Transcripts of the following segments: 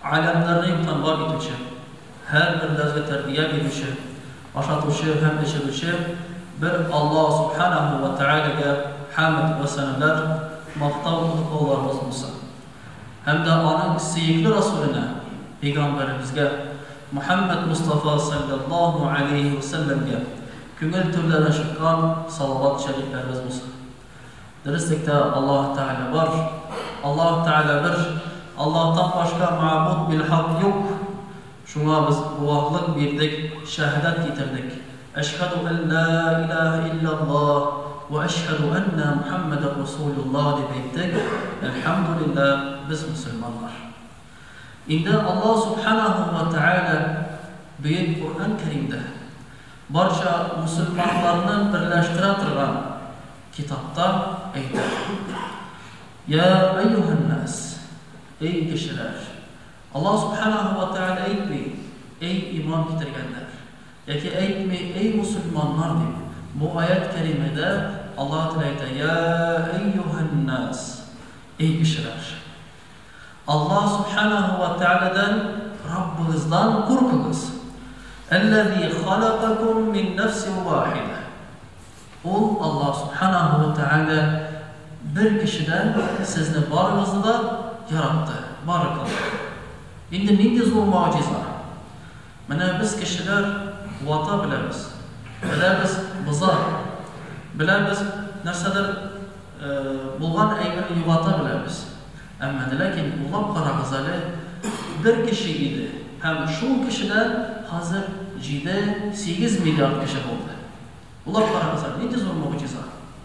alemlerini tanvar etüçü, her birlerine terbiye edüçü, aşatüçü hem eşedüçü, bir Allah subhanahu ve teala'ya hamd ve seneler, maqtav qıllarımız olsun. Hem de onun sevgili Resulüne, Peygamberimizge, Muhammed Mustafa sallallahu aleyhi ve sellem'e köngül türlerine şıkkan salavat şeriflerimiz olsun. Derslikte Allah Teala var, Allah Teala bir, Allah'tan başka ma'bud bil hak yok. Şuna biz bu birdik, şehadet getirdik. Eşhedü en la ilahe illallah ve eşhedü enne Muhammeden Resulullah dedik. Elhamdülillah biz Müslümanlar. İndi Allah Subhanahu ve Teala büyük Kur'an-ı Kerim'de barca Müslümanlarını birleştire turgan kitapta aytır. Ya eyyuhannas, ey kişiler, Allah Subhanahu ve Teala aytmay, ey iman getirgenler, yaki aytmay, ey Müslümanlar deyip, bu ayet kerimede Allah Teala aytır, ya eyyuhannas, ey kişiler. Allah Subhanahu ve Teala'dan, Rabbinizden korkunuz. اَلَّذ۪ي خَلَقَكُمْ مِنْ نَفْسٍ وَاحِدَةٍ. O Allah Subhanahu ve Teala bir kişiden sizni barınızı da yarattı, var kıldı. Şimdi neydi zor mucize? Mana biz kişiler vata biliriz, biliriz bızar, biliriz nerseler bulgan aygını yuvata biliriz. Ama lakin ulab qarag'izali bir kişi idi. Hem şu kişiden hazır 8 milyar kişi oldu. Ulab qarag'izali neydi zor mucize?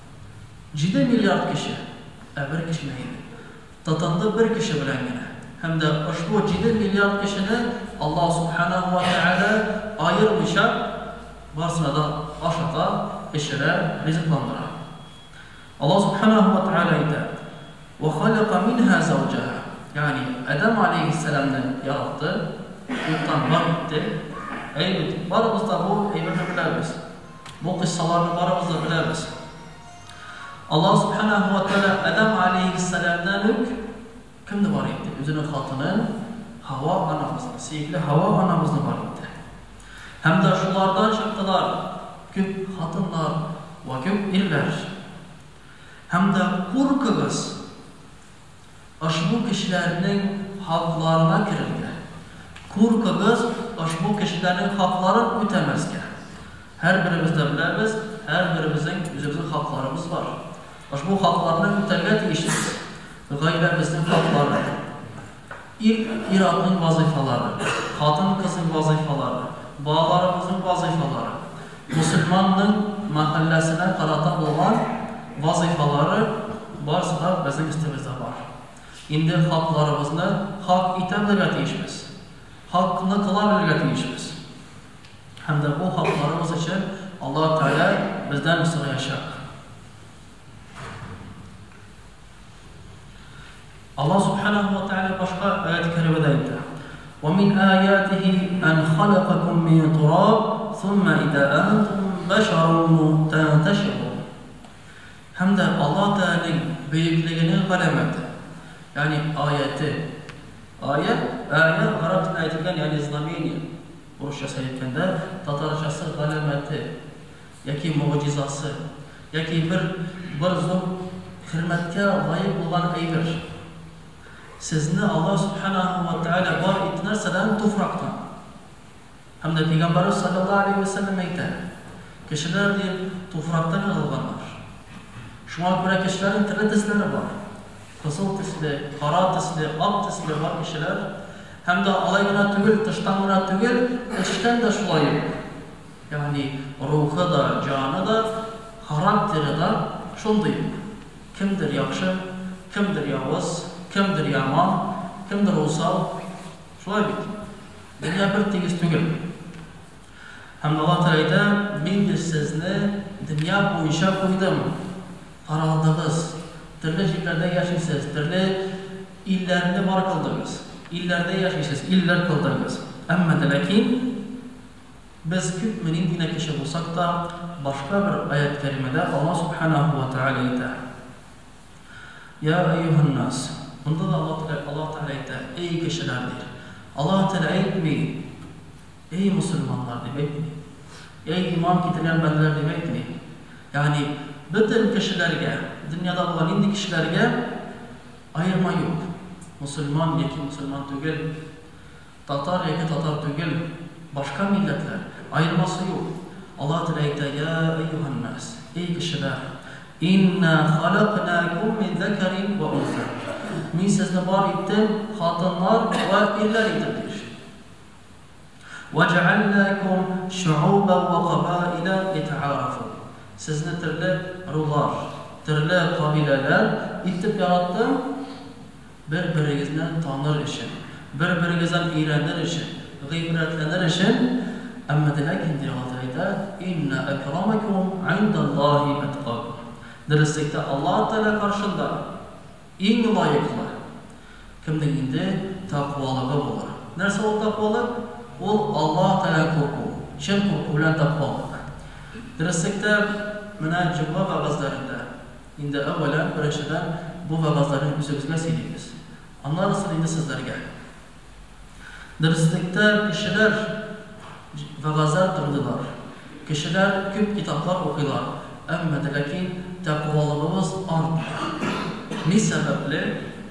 7 milyar kişi, bir kişi neydi? Tatandı bir kişi bilen yine. Hem de şu 7 milyar kişini Allah Subhanahu ve Teala ayırmışa, varsına da aşağıda işine rızıklandıra. Allah Subhanahu ve Teala ise وَخَلَقَ مِنْهَا زَوْجَهَا. Yani Adem Aleyhisselam'dan yarattı, yurttan var etti. Eylet, barımızda bu eyvete biliriz. Bu kıssalarını barımızda biliriz. Allah Subhanahu ve Teala Adem Aleyhisselam'dan kimdi var etti? Özünün hatını Hava anamızın, sevgili Hava anamızın var etti. Hem de şulardan çıktılar, küp hatınlar ve küp irler. Hem de korkunuz aşbu kişilerinin haklarına girildi. Korkunuz aşbu kişilerin haklarını ötemezken. Her birimizde biliriz, her birimizin özümüzün haklarımız var. Aşbu haklarını öterge değişiriz. Gaybemizin hakları, İran'ın vazifaları, kadın kızın vazifaları, bağlarımızın vazifaları, Müslümanın mahallesine karatan olan vazifaları varsa da bizim üstümüzde var. İndi haklarımızı hak itemlerle değişmez. Hakkını kılarlarla değişmez. Hem de bu haklarımız için Allah Teala bizden sırayacak. Allah Subhanahu ve Teala başka ayet-i kerimede ayette. وَمِنْ آيَاتِهِ أَنْ خَلَقَكُمْ مِنْ تُرَابٍ ثُمَّ إِذَا أَنْتُمْ بَشَرٌ تَنْتَشِرُونَ. Hem de Allah Teala'nın büyüklüğünü kalemeti. Yani ayeti. Ayet Arapçada ayetilen yani znameni. Rusça sayıkkende Tatarçası kalemeti. Yaki mucizası. Yaki bir zor hürmetke layık olan eydir. Sizni Allah Subhanahu ve Teala var ettinerseler tufraktan. Hem de Peygamberimiz sallallahu aleyhi ve sellem eyter. Kişiler diye tufraktan yığılganlar. Şuna göre kişilerin türlü tisleri var. Kızıl tisli, kara tisli, ak tisli var kişiler. Hem de alaygına tügül, tıştanına tügül, içten de şulayık. Yani ruhu da, canı da, karakteri de şundayık. Kimdir yakşı, kimdir yavuz, kimdir yaman, kimdir usal, şulay bit. Dünya bir tegiz tügül. Hem de Allah Teala'da ben sizni dünya boyunca koydum. Araldığınız, türlü yerlerde yaşaysınız, türlü illerinde var kıldınız, illerde yaşaysınız, iller kıldınız. Ama lakin biz kütmenin dine kişi olsak da başka bir ayet-i kerimede Allah Subhanahu ve Teala ayette. Ya eyyuhannas, bunda da Allah Teala ayette, ey kişilerdir. Allah Teala aytmay, ey musulmonlar deb aytmay. Ey iymon keltirgan bandalar deb aytmay. Ya'ni butun kishilarga, dunyoda bo'lgan endi kishilarga ayirma yo'q. Musulmon yoki musulmon tugul, tatar yoki tatar tugul, boshqa millatlar ayirmasi yo'q. Allah Teala aytadi: "Ya ayyuhan nas, ey kishilar, inna xalaqnakum min zakarin va unsa." Men sizni bor etdim, xotinlar va erlar etib deydi. "Va ja'alnakum shu'uban va qabaila lita'arafu." Sizni turli ruhlar, turli qabilalar etib yaratdim, bir-biringizni tanir uchun, bir-biringizdan o'rganir uchun, g'ibratlanir uchun. Amma lekin deyotida inna akramakum 'indallohi atqakum. Diraslikda Alloh taolo qarshida eng loyiqli kimning endi taqvoligi bo'lar. Narsa u taqvolik? U Alloh taolo qo'rquv. Chin qo'rquv bilan taqvolik. Diraslikda mana juma va'zlarida endi avvalan birinchidan bu va'zlarni o'zimizga siylaymiz. Ondan sonra endi sizlarga. Diraslikda kishilar va'zlar qildilar. Kishilar ko'p kitoblar o'qidilar. Amma lekin taqvoligimiz ortdi. Ne sababli?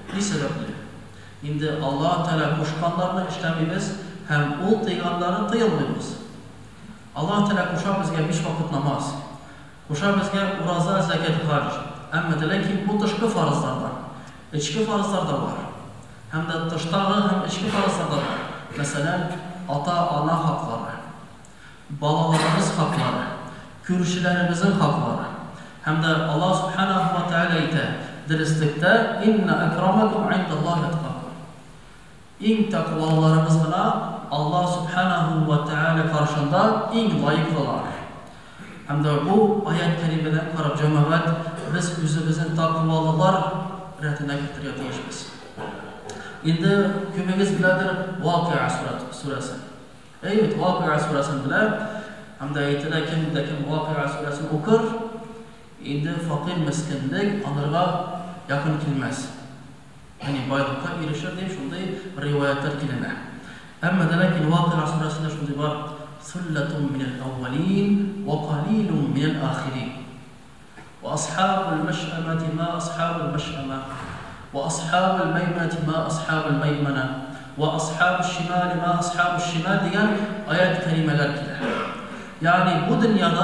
Endi Alloh taolo qo'shganlarni ishlamaymiz, ham u deganlarni tiyilmaymiz. Alloh taolo qo'sha bizga 5 vaqt namoz, qo'sha bizga roza, zakat, haj. Amma lekin bu tashqi farzlardan, ichki farzlarda bor. Hamda tashqi ham ichki farzlarda bor. Masalan, ota-ona haqlari, bolalarimiz haqlari, ko'rishlarimizning haqlari. Hamda Alloh subhanahu va taolo aytadi: "Diraslikda inna akramakum 'indallohi atqakum." Eng taqvolarimiz bilan Alloh subhanahu va taolo qarshida eng loyiqlar. Hamda bu oyat karimadan qarab jamoat biz o'zimizni taqvolar ratına keltiryapmiz. Endi ko'pingiz biladir Voqea surasi. Evet, Voqea surasini bilar. Hamda aytadi kim Voqea surasini o'qir, endi faqir miskinlik onlarga yaqin kelmas. Ya'ni boylikqa erishir deb shunday rivoyatlar keladi. Amma lekin Voqea surasida shunday bor: "Sullatun minal awwalin va qalilun minal akhirin. Va ashabul mash'amati ma ashabul mash'ama va ashabul maymanati ma ashabul maymana va ashabul shimali ma ashabul shimal" degan oyat karimalar keladi. Ya'ni bu dunyoda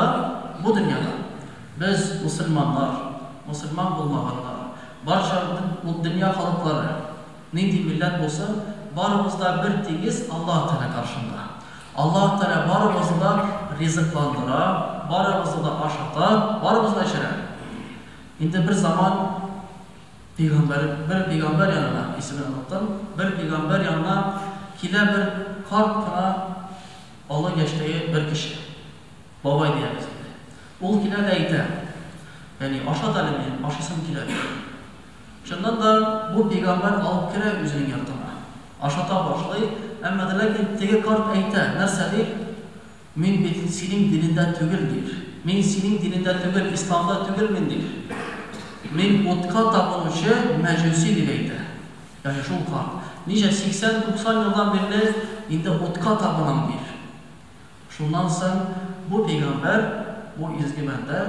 biz musulmonlar, musulmon bo'lmaganlar, barcha bu dunyo xalqlari, nindi millat bo'lsa, barimizda bir tegiz Alloh taolo qarshida. Alloh taolo barimizda rizqlandira, barimizda oshata, barimizda ichiradi. Endi bir zaman bir peygamber yanına, ismini unuttum, bir peygamber yanına kila bir kalpına Allah geçtiği bir kişi, babay diyemiz. O kila da ayta, yani aşağı talimini, aşısını kila. Şundan da bu peygamber alıp kira yüzünün yanına. Aşağıda başlayıp, ama lakin tege kart ayta, nerse değil, min senin dilinden tügüldür. Min senin dilinden tügül, İslam'da tügülmündir. Min otka tapınışı mecusi dileydi. Yani şu kart. Nice 80-90 yıldan beri indi otka tapınan bir. Şundan sonra bu peygamber, bu izgimende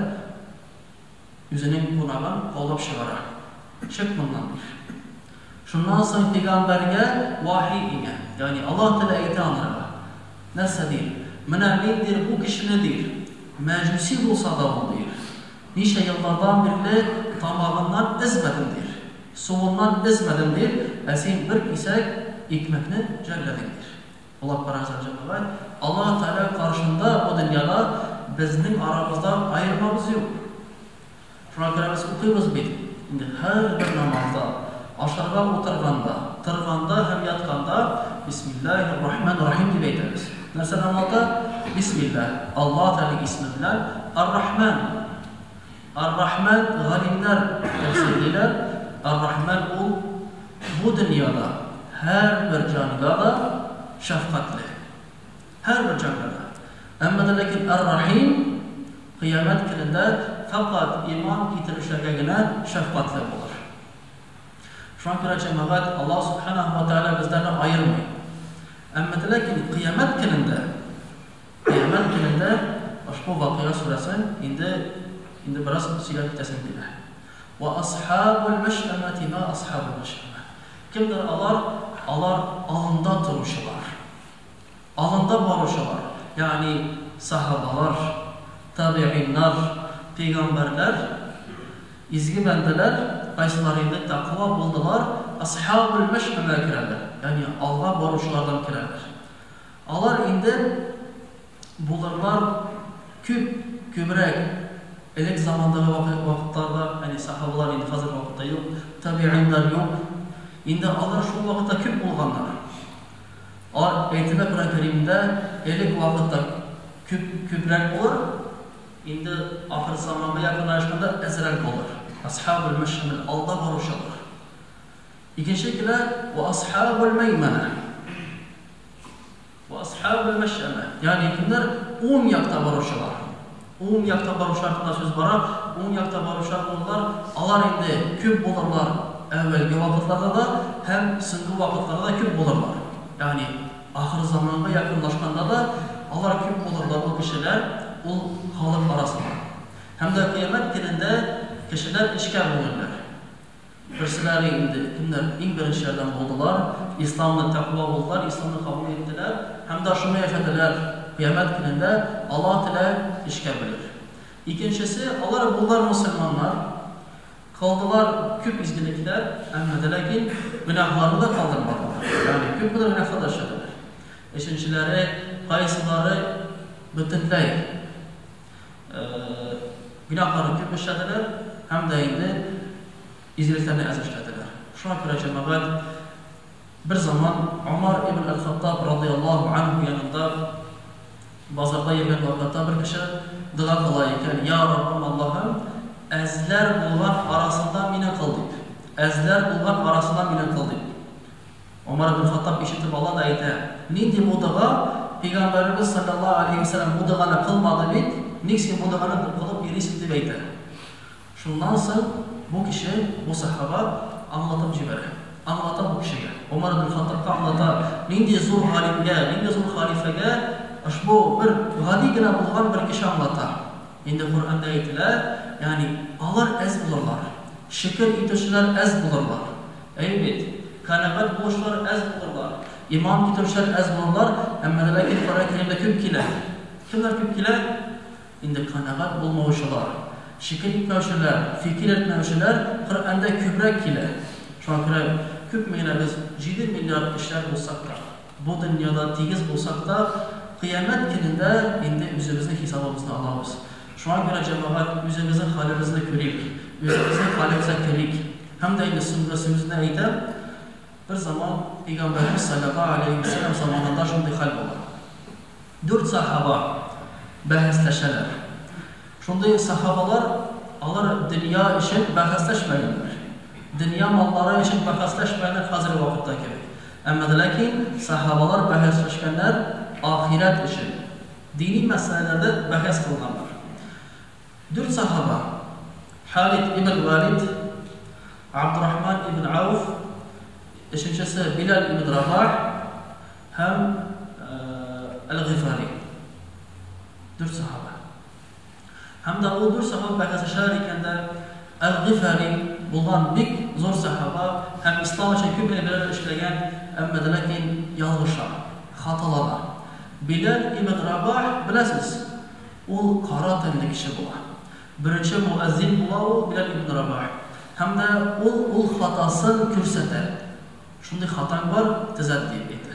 yüzünün kunagan kolab şıvara. Çık bundan bir. Şundan sonra peygamberge vahiy ine. Yani Allah Teala ayeti anlara. Nasıl değil? Mına nedir bu kişi nedir? Mecusi bulsa da olur. Nice yıllardan beri tamamından ezmedimdir. Soğundan ezmedimdir. Esin bir isek ekmekini celledimdir. Allah parazal cemaat. Allah Teala karşında o dünyada bizim aramızda ayırmamız yok. Şuna göre biz okuyumuz bir. Her bir namazda, aşağıda oturganda, tırganda hem yatkanda Bismillahirrahmanirrahim diye ederiz. Nasıl namazda? Bismillah. Allah Teala ismiyle Ar-Rahman. Ar-Rahman galimler tefsirliler. Ar-Rahman bu dünyada her bir canlıda da şefkatli. Her bir canlıda. Ama lakin Ar-Rahim kıyamet gününde fakat iman getirişlerine şefkatli olur. Şu an göre cemaat Allah subhanahu wa ta'ala bizlerden ayırmayın. Әмма ләкин кыямәт көнендә ошбу вакыйга сүрәсен инде бераз сөйләп китәсем килә. Ва асхабул машъамати ма асхабул машъама. Кемдер алар алында торучылар. Алында баручылар. Ягъни сахабалар, табигиннар, пәйгамбәрләр, изге бәндәләр, кайсылары инде тақва булдылар, асхабул машъама керәләр. Ягъни алга баручылардан керәләр. Алар инде булырлар күбрәк элек замандагы вакытларда, ягъни сахабалар инде хәзер вакытта юк, табигиннар юк. Инде алар шул вакытта күп булганнар. Әйтелә Коръән Кәримдә элек вакытта күбрәк булыр, инде ахыр заманга якынлашканда әзрәк булыр. Асхабул машъама алда баручылар. Икенче келә ва асхабул маймана. Ва асхабул машъама. Ягъни кемнәр уң якта баручылар. Уң якта баручылар турында сүз бара. Уң якта баручылар булар, алар инде күп булырлар. Әввәлге вакытларда да һәм соңгы вакытларда күп булырлар. Ягъни ахыр заманга якынлашканда да алар күп булырлар бу кешеләр, ул халык арасында. Һәм дә кыямәт көнендә кешеләр эшкә булырлар. Берселәре инде кемнәр иң беренчеләрдән булдылар, исламны тәкъва булдылар, исламны кабул иттеләр, һәм дә шуны яшәделәр. Кыямәт көнендә Аллаһ Тәгалә эшкә белер. Икенчесе, алар булар мусламаннар. Калдылар күп изгелекләр, әмма дә ләкин гөнаһларны да калдырмадылар. Ягъни күп булыр гөнаһлар эшләделәр. Өченчеләре, кайсылары бөтенләй гөнаһларын күп эшләделәр, һәм дә инде изгелекләрне әз эшләделәр. Шуңа күрә җәмәгать бер заман Умар ибн ал-Хаттаб радиллаһу анһу янында базарда йөргән вакытта бер кеше дуа кыла икән: "Я Раббым, Аллаһым, әзләр булган арасында мине кыл" дип. Әзләр булган арасында мине кыл дип. Умар ибн Хаттаб ишетеп ала да әйтә: "Нинди бу дуа? Пәйгамбәрбез саллаллаһу алейхи ва саллям бу дуаны кылмады бит. Ник син бу дуаны кылып йөрисең?" дип әйтә. Шуннан соң бу кеше, бу сахаба аңлатып җибәрә. Аңлата бу кешегә. Умар ибн Хаттабка аңлата: "Нинди зур галимгә, нинди зур халифәгә ошбу бер гади генә булган бер кеше аңлата." Инде Куръанда әйтелә, ягъни алар әз булырлар. Шикер итүчеләр әз булырлар. Әйбит, канәгать булучылар әз булырлар. Иман китүчеләр әз булырлар, әмма дә ләкин Куръан Кәримдә күп килә. Кемнәр күп килә? Инде канәгать булмаучылар, шикер итмәүчеләр, фикер итмәүчеләр Куръанда күбрәк килә. Шуңа күрә күп меңләп без 7 миллиард кешеләр булсак та, бу дөньяда тигез булсак та, кыямәт көнендә инде үзебезнең хисабыбызны алабыз. Шуңа күрә җәмәгать үзебезнең хәлебезне күрик, үзебезнең хәлебезгә керик. Һәм дә инде сүзне әйтәм, бер заман Пәйгамбәрбез саллаллаһу алейхи ва саллям заманында шундый хәл була. 4 сахаба бәхәсләшәләр. Шундый сахабалар, алар дөнья өчен бәхәсләшмәгәннәр. Дөнья маллары өчен бәхәсләшмәгәннәр хәзерге вакытта кебек. Әмма дә ләкин сахабалар бәхәсләшкәннәр ахират өчен, дини мәсьәләләрдә бәхәс кылганнар. 4 сахаба: Халид ибн Валид, Абдуррахман ибн Ауф, өченчесе Билал ибн Рабах һәм Ал-Гифари. 4 сахаба. Һәм дә ул 4 сахаба бәхәсләшәләр икәндә, Ал-Гифари булган бик зур сахаба һәм ислам өчен күп әйберләр эшләгән, әмма дә ләкин ялгыша, хаталана. Билал ибн Рабах, беләсез, ул кара телле кеше була. Беренче муаззин була ул Билал ибн Рабах. Һәм дә ул хатасын күрсәтә. Шундый хатаң бар, төзәт дип әйтә.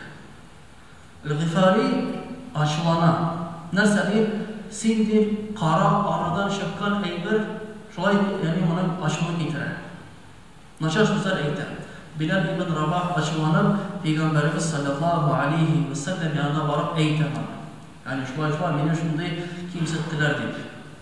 Ал-Гифари ачулана. Нәрсә дип? Син дип кара арадан чыккан әйбер, шулай ягъни моны ачуын китерә. Начар сүзләр әйтә. Билал ибн Рабах ачуланып, Пәйгамбәрбез саллаллаһу алейхи ва саллям янына барып әйтә моны. Ягъни шулай мине шундый кимсеттеләр дип.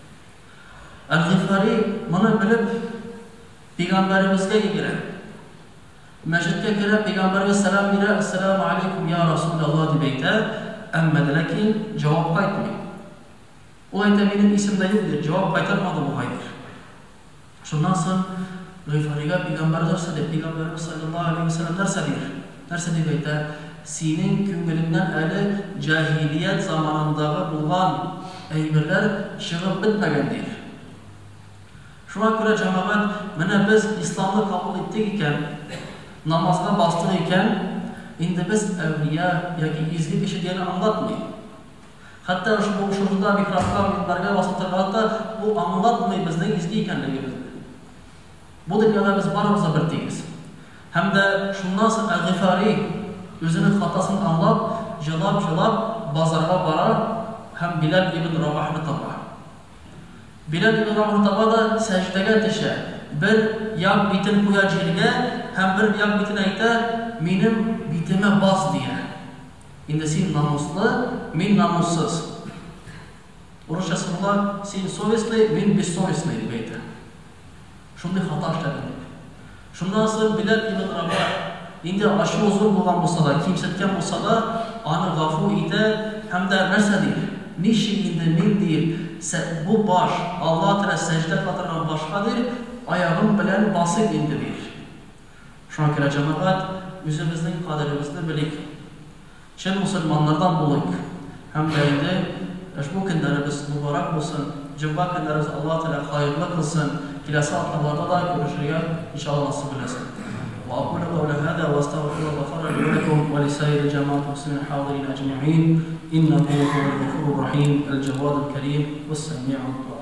Ал-Гифари моны белеп Пәйгамбәрбезгә йөгерә. Мәчеткә керә, Пәйгамбәргә сәлам бирә: "Ассаламу алейкум я Расулаллаһ" дип әйтә, әмма дә ләкин җавап кайтмый. Ул әйтә: "Минем исемдә юк" дип җавап кайтармады бу хәйр. Шуннан соң Гифарига Пәйгамбәр нәрсә дип, Пәйгамбәрбез саллаллаһу алейхи ва саллям нәрсә дип әйтә: senin küngülünden eli cahiliyet zamanında bulunan eyberler çıkıp bitmegen değil. Şuna göre cemaat, mene biz İslam'ı kabul ettik iken, namazda bastık iken, indi biz evliya yoki izgi kişi diyeni anlatmayın. Hatta bu şurada mikrofon minbarga basıtırlarda bu anlatmayı bizden izgi ekanligimizni. Bu dünyada biz barımızda birdeyiz. Hem de şundan sonra El-Gifari özünün hatasını anlap, jalap bazarga bara, hem Bilal ibn Rabah'ını tapar. Bilal ibn Rabah'ını tapar da secdege düşe. Bir yak bitin kuya cilge, hem bir yak bitin ayta, benim bitime bas diye. Indi sen namuslu, men namussuz. Oruşa sırla, sen sovesli, men bessovesli deydi. Şunday hata işledik. Şundan sonra Bilal ibn Rabah, indi aşı uzun bulgan bolsa da, kimsetken bolsa da, anı gafu ide, hem de nerse deyil. Niçin indi men deyil, bu baş, Allah Teala secde katırgan başka deyil, ayağım bilen basık indi deyil. Şuna göre cemaat, özümüzün kaderimizni bilik. Çin Müslümanlardan bulayık. Hem de indi, bu günlerimiz mübarek olsun, cümle günlerimiz Allah Teala hayırlı kılsın, kilası atmalarda da görüşürüz, inşallah nasip eylesin. وأقول قولي هذا وأستغفر الله غفر لي ولكم ولسائر جماعة المسلمين الحاضرين أجمعين إنه هو الغفور الرحيم الجواد الكريم والسميع الدعاء.